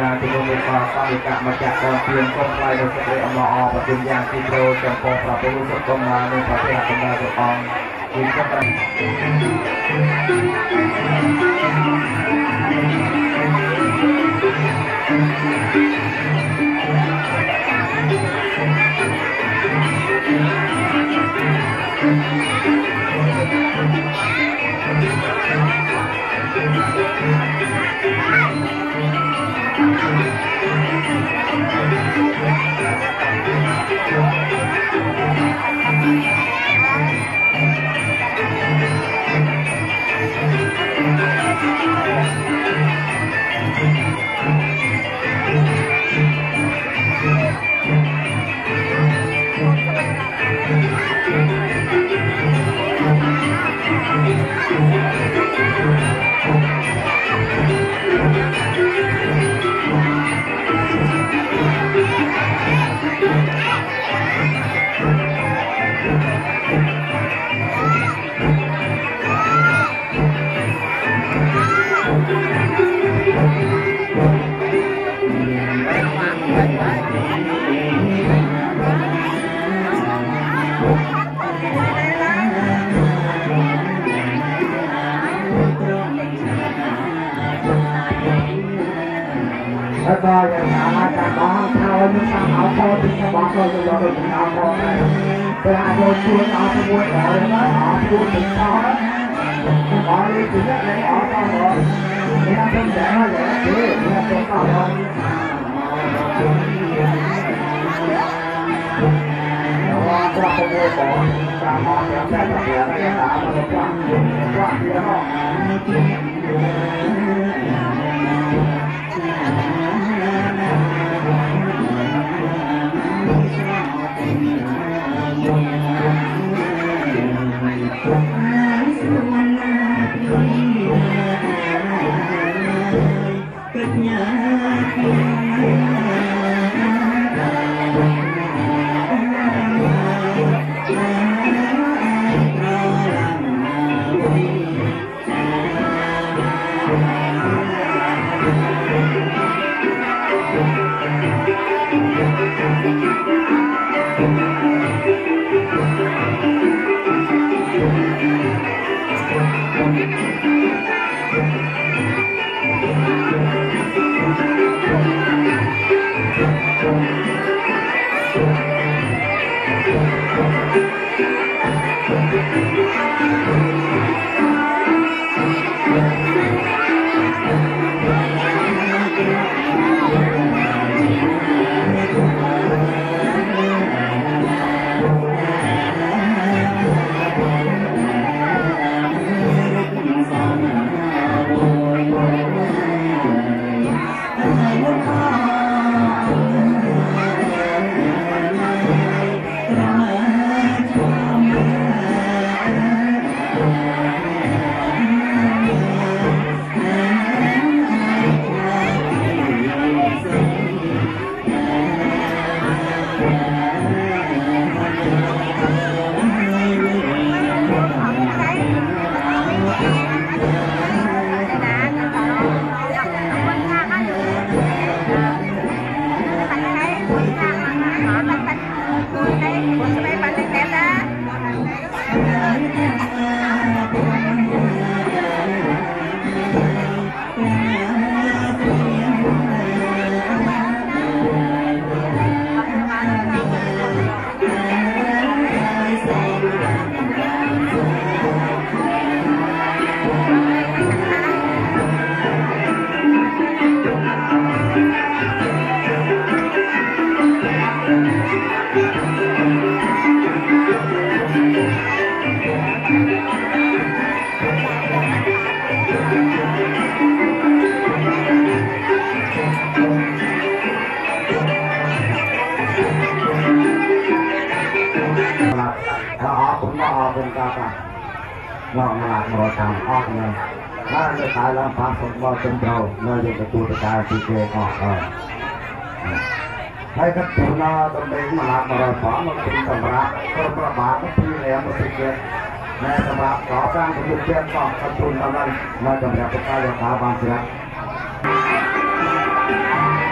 ជំនុំនេះក៏សង្កត់មកចាក់កងព្រៀងកុំខ្លាយនៅសេចក្តីអំណរប្រទានយ៉ាងទីប្រោចំពោះព្រះពុទ្ធសង្គមនៅប្រទេសកម្ពុជាព្រះអង្គគឺក៏ត្រូវก็ยังสามารถการบ้องเท้าไม่ทำเอาพอถึงจะบ้องก็จะยอมถึงเอาพอได้เวลาโดนชวนเอาขบวนต่อเลยนะเอาพูดถึงเขาแล้วขอเลยถึงจะไหนเอาต่อเลยนี่ทำเป็นแต่ว่าอย่างนี้นี่ทำเป็นต่อเลยว่าพระขบวนต่อการมองอย่างแท้แต่ละอย่างต่างมันก็กว้างที่แล้วงอกมาหมดทางออกเลยถ้าจะตายแล้วพาผมว่าเป็นเราเราจะไปตัวตายที่เกออกให้กับตัวเราต้องเป็นมาหลักมาเราฝังมันเป็นสำหรับก็ประบาดก็ที่แล้วมันเป็นเกอในสำหรับก่อสร้างเป็นเกอก็กระตุ้นอะไรเราจะแบบไปใช้ราคาบางสิ่ง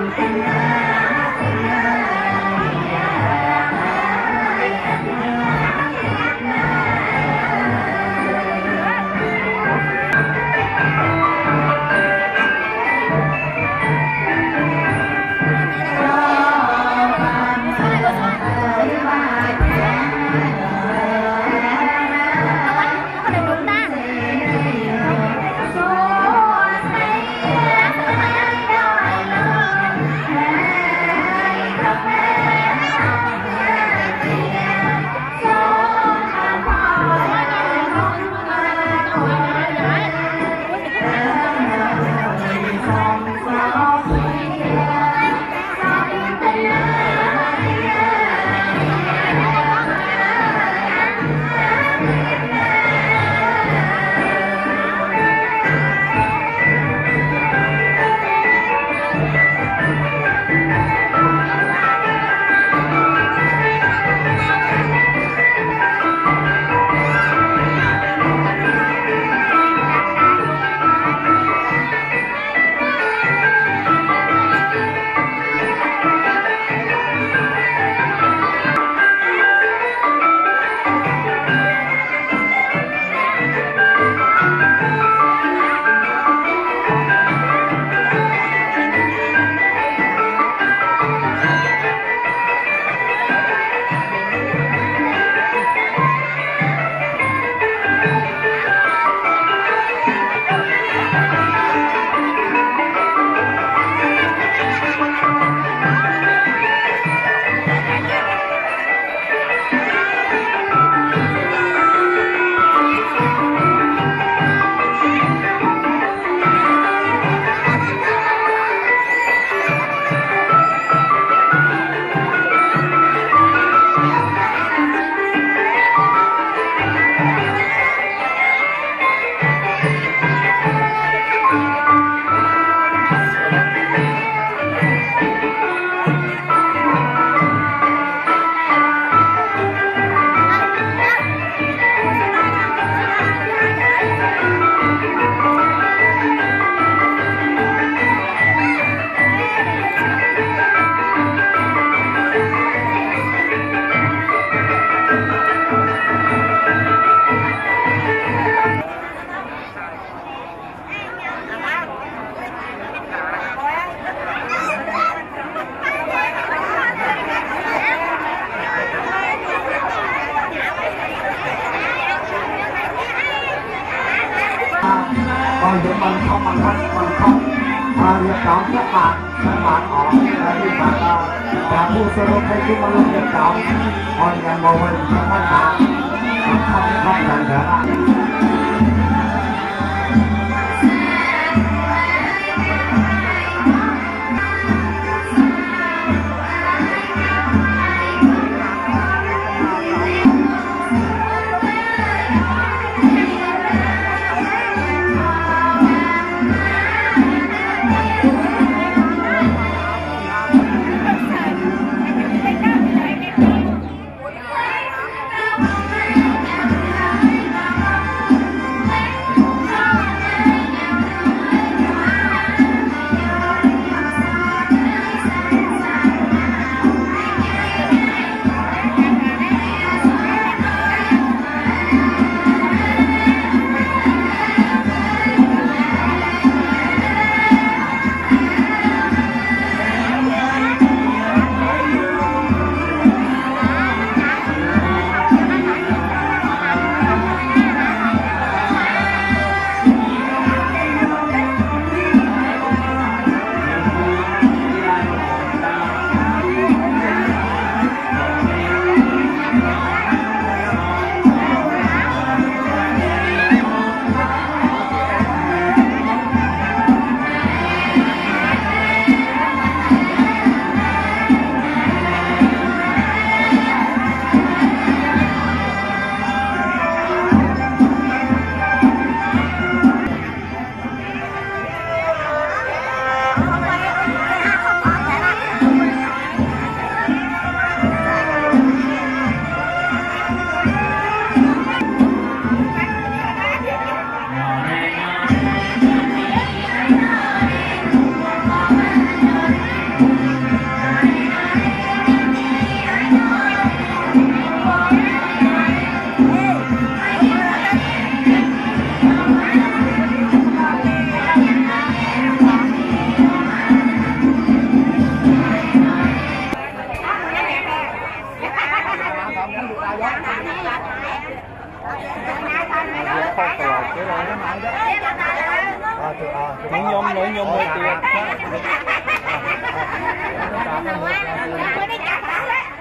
còn những mình không bằng thân mình không việc chọn các bạn họ đi bạn và thu sơ đồ thay chúng mình luôn việc chọn còn nhà mô hình các bạn không cần nữa.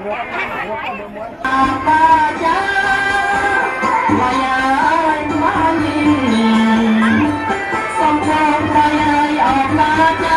apa wayai mani sambung wayai apa